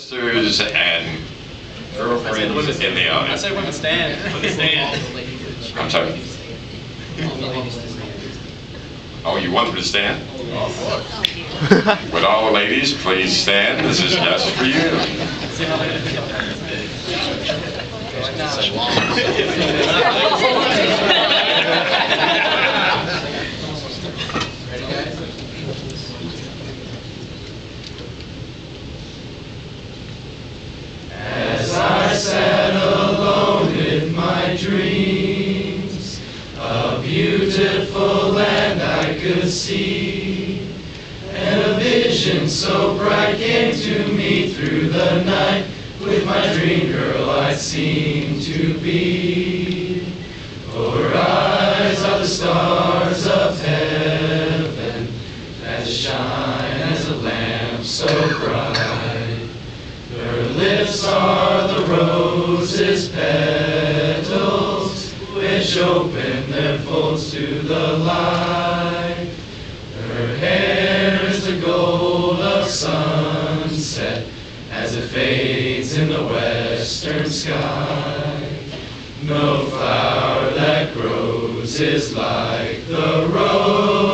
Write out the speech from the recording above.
sisters and girlfriends in the I audience. say women stand. Stand. I'm sorry. Oh, you want them to stand? Would all the ladies please stand? This is just for you. As I sat alone in my dreams, a beautiful land I could see, and a vision so bright came to me through the night. With my dream girl I seemed to be. Her eyes are the stars of heaven that shine as a lamp so bright. Her lips are the roses' petals, which open their folds to the light. Her hair is the gold of sunset as it fades in the western sky. No flower that grows is like the rose